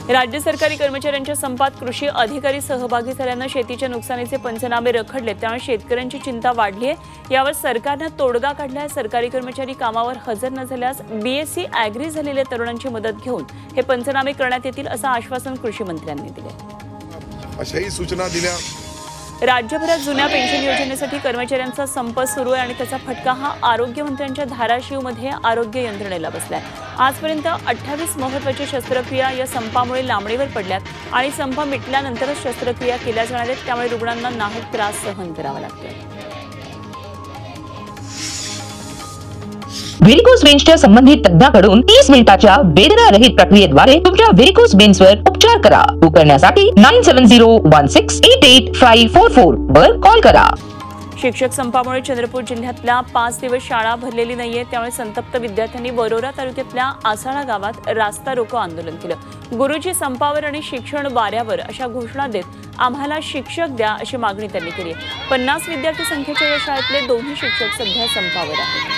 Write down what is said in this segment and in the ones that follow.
राज्य सरकारी कर्मचाऱ्यांच्या संपात कृषी अधिकारी सहभागी झाल्यानं शेतीच्या नुकसानीचे पंचनामे रखडले, त्यामुळे शेतकऱ्यांची चिंता वाढली आहे। यावर सरकारनं तोडगा काढलाय। सरकारी कर्मचारी कामावर हजर न झाल्यास बीएससी ॲग्री झालेल्या तरुणांची मदत घेऊन हे पंचनामे करण्यात येतील असं आश्वासन कृषी मंत्र्यांनी दिले। अशाही सूचना दिल्या। राज्यभरात जुन्या पेन्शन योजनेसाठी कर्मचाऱ्यांचा संप सुरू आहे आणि त्याचा फटका हा आरोग्यमंत्र्यांच्या धाराशिवमध्ये आरोग्य यंत्रणेला बसलाय। आजपर्यंत 28 महत्त्वाच्या शस्त्रक्रिया या संपामुळे लांबणीवर पडल्यात आणि संप मिटल्यानंतरच शस्त्रक्रिया केल्या जाणार आहेत, त्यामुळे रुग्णांना नाहक त्रास सहन करावा लागतोय। व्हेरिकोज वेन्सच्या संबंधित तज्ञाकडून 30 मिनिटाच्या वेदनारहित प्रक्रियेद्वारे तुमच्या व्हेरिकोज वेन्सवर उपचार करा। बुक करण्यासाठी 9701688544 वर कॉल करा। शिक्षक संपामुळे चंद्रपूर जिल्ह्यातल्या 5 दिवस शाळा भरलेली नाहीये, त्यामुळे संतप्त विद्यार्थ्यांनी वरोरा तालुक्यातल्या आसाळा गावात रास्ता रोको आंदोलन केलं। गुरुजी संपावर आणि शिक्षण वाऱ्यावर अशा घोषणा देत आम्हाला शिक्षक द्या अशी मागणी त्यांनी केली। 50 विद्यार्थी संख्येच्या या शाळेतले दोन्ही शिक्षक सध्या संपावर आहेत।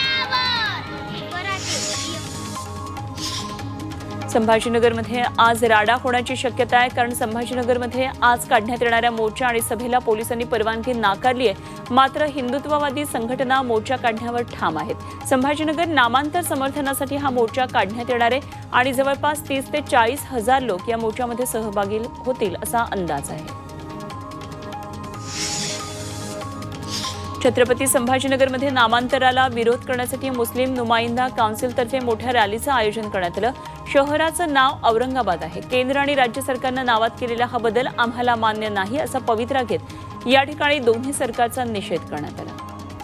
संभाजीनगरमध्ये आज राडा होण्याची शक्यता आहे, कारण संभाजीनगरमध्ये आज काढण्यात येणाऱ्या मोर्चा आणि सभेला पोलिसांनी परवानगी नाकारली आहे। मात्र हिंदुत्ववादी संघटना मोर्चा काढण्यावर ठाम आहेत। संभाजीनगर नामांतर समर्थनासाठी हा मोर्चा काढण्यात येणार आहे आणि जवळपास 30 ते 40 हजार लोक या मोर्चामध्ये सहभागी होतील असा अंदाज आहे। छत्रपती संभाजीनगरमध्ये नामांतराला विरोध करण्यासाठी मुस्लिम नुमाइंदा काउन्सिलतर्फे मोठ्या रॅलीचं आयोजन करण्यात आलं। शहराचं नाव औरंगाबाद आहे। केंद्र आणि राज्य सरकारनं नावात केलेला हा बदल आम्हाला मान्य नाही असा पवित्रा घेत या ठिकाणी दोन्ही सरकारचा निषेध करण्यात आला।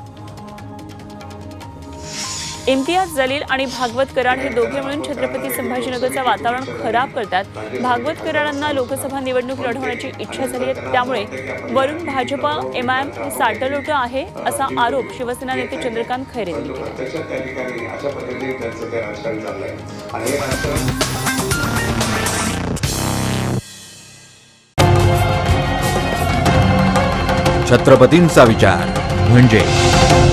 इम्तियाज जलील आणि भागवत कराड हे दोघे मिळून छत्रपती संभाजीनगरचं वातावरण खराब करतात। भागवत कराडांना लोकसभा निवडणूक लढवण्याची इच्छा झाली आहे, त्यामुळे वरून भाजपा एमआयएम हे साटलोट आहे असा आरोप शिवसेना नेते चंद्रकांत खैरे यांनी केला। छत्रपतींचा विचार म्हणजे